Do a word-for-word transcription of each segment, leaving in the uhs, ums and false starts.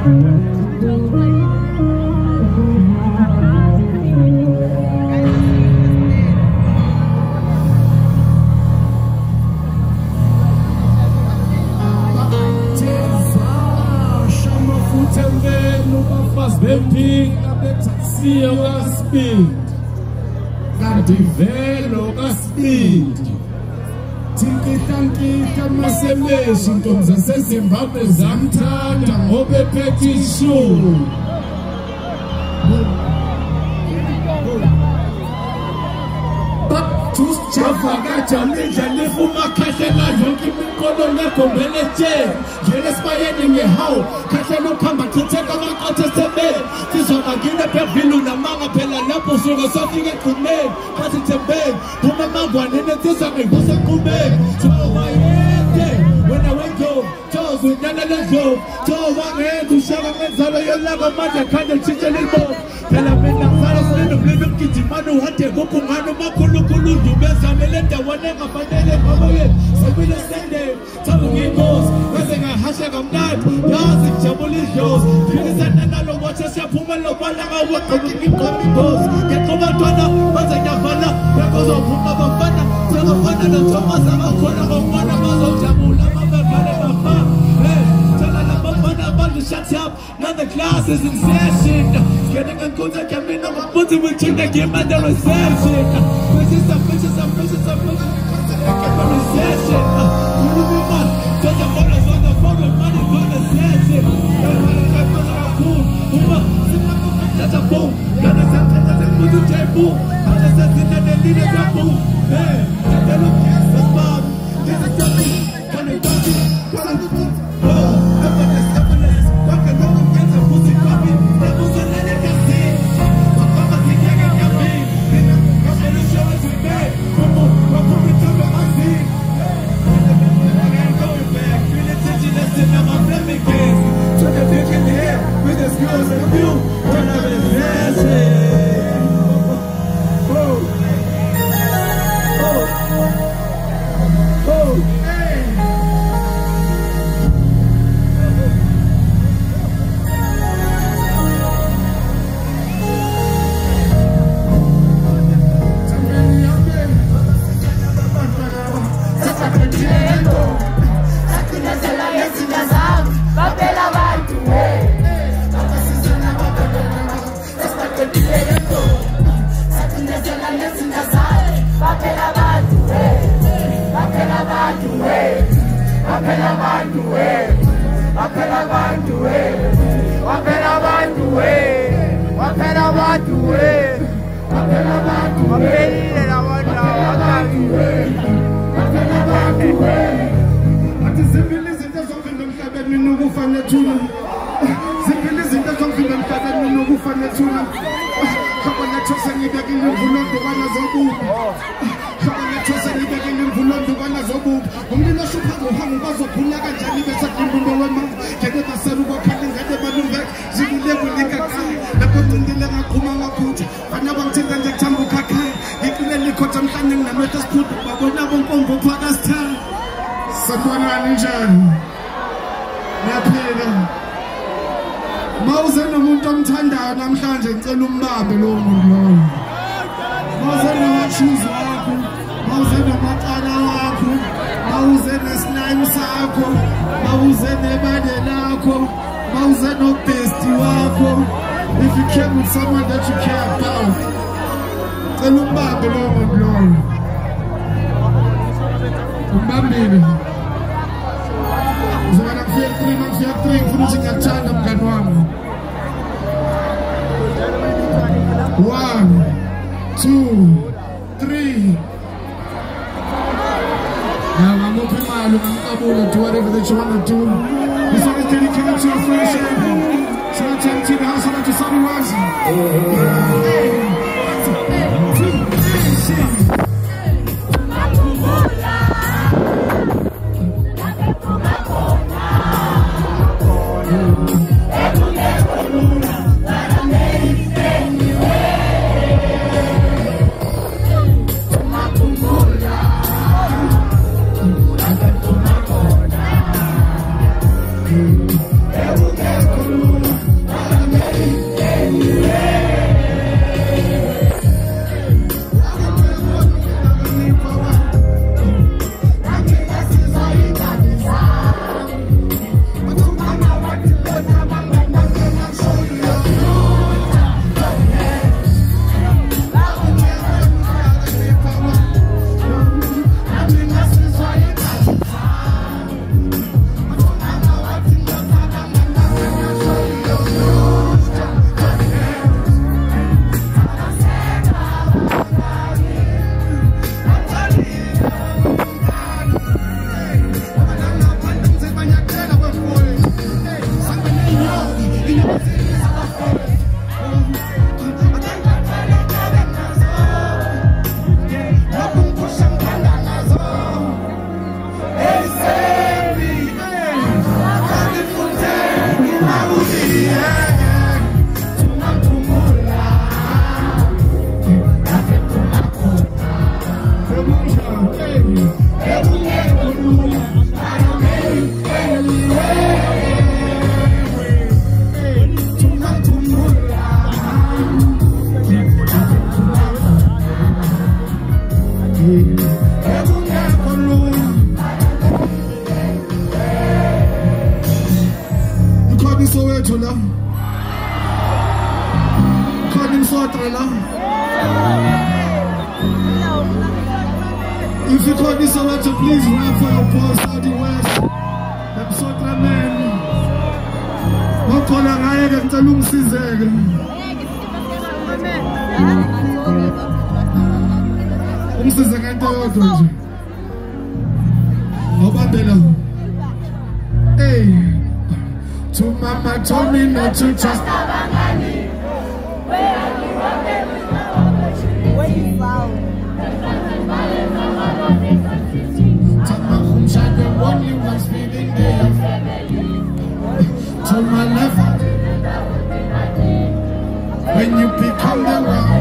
Kadivelo kaspeed Tinkitankita masemeshi Ntombi zaseZimbabwe zamthanda ngoba ephethe ishumi Java kajamindla lifuma khahlela yonke imiqolo negombele tje Ngene sibayeni ngehawu khahlela ukhamba chitheka amaqatha sebe Sizona ngine phezulu namanga phela lapho suka sofika egqumeni Bathi thembeni Phuma amangwaneni ensizwa ngivusa eqhubeni Jova yende wena wengo Jozo nyana lezo Jova ngende ushaka ngenzalo yolaka manje khande tshintshe lilbo Phela mina ngizalo silendo mlilo mgijimano uhade ngokungano makhulukhulu ndubeza melenda wane ngafanele ngoba sebile sende Thabu ngiyinkosi bese ngahasha kamnandi yazi ngijabula idlozi Phikisana nalo watha siyaphuma lobala ngawaqoqa ngigqoka ingozi Ngiyaqoba ntwana baze ngiyavala Bekozophuma bafana Sekufana noThomas abakhona ngomfana bazojabula mabevale bafa Tell labafana abantu shut up Now the class is in session Getting a good at coming up and putting with you that game at the reception Bitches and bitches and bitches and bitches Get the recession You know me man Cause the ballers on the phone with money for the session That's a boom Gonna say that's a good table Gonna say that they need a boom Hey, they look at the bomb This is something Can they touch it? Cause I'm the boom Oh, effortless, effortless Walk along and get a pussy copy That was a let it get seen What mama think I can get me I'm gonna show it to me Come on, come on, it's over my seat I ain't going back Feel attention, listen, I'm a flipping case Try to pick in the air With the skills and view Turn up and flash it Oh Oh Oh Hey Mawuzena umuntu omthandayo namhlanje ngicela umbambe lo muntu loyo Mawuzena wachuza wakho Mawuzena amaqala wakho Mawuzena slime sakho Mawuzena ebade lakho Mawuzena obesti wakho If you care with someone that you care about ngicela umbambe lo muntu loyo Umbambile Uzobana kufika three nakufika three ngifuna ukuthi ngiyakuthanda mngani wami One, two, three. Now I'm open my look, I'm able to do whatever that you want to do. This song is dedicated to your friendship. So I take to the house and to sunrise. Thank you. Soweto la. Khona Soweto la. If you call this Soweto, please run for your post out the west. I'm Soweto man. Wakhona ngaye ke ngicela ungisizeke. Umsize ngento yodwa nje. Obambela. Hey. To mama told me not to trust Abangani. Where are you running with no opportunity? Where you found? Tama Khumsha, the one you was feeding there. To my left, when you become the one.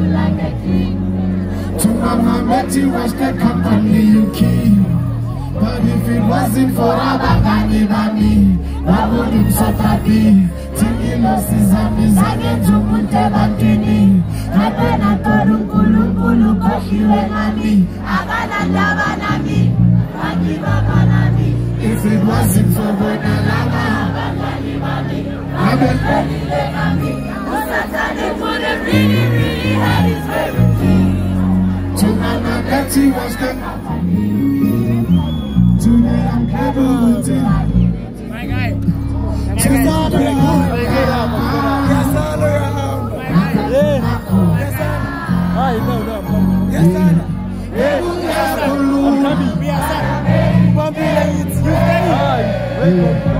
To mama Betty was the company you keep. But if it wasn't for Abangani Bami, why would you so happy? Thinking of Sizami Zane Jumunte Bantini. Hapena Toru Kulu Kulu Koshiwe Mami. Abana Dabanami. Akiba Banami. If it wasn't for Bonalama, Abangani Bami. Abangani Bami. Usatane would have really, really had his favorite king. To Mama Betty was the company. Today I'm clever with it. My guy. Yes, all around. Yes, all around. Yes, sir. Hi, no, no. Yes, sir. Yes, sir. I'm coming. We are sir. One minute. You ready?